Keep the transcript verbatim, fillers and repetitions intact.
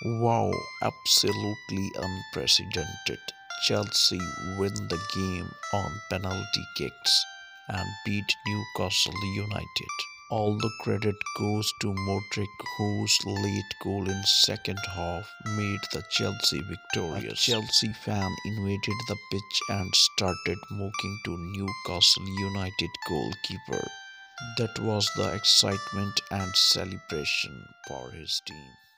Wow, absolutely unprecedented. Chelsea win the game on penalty kicks and beat Newcastle United. All the credit goes to Modric, whose late goal in second half made the Chelsea victorious. A Chelsea fan invaded the pitch and started mocking to Newcastle United goalkeeper. That was the excitement and celebration for his team.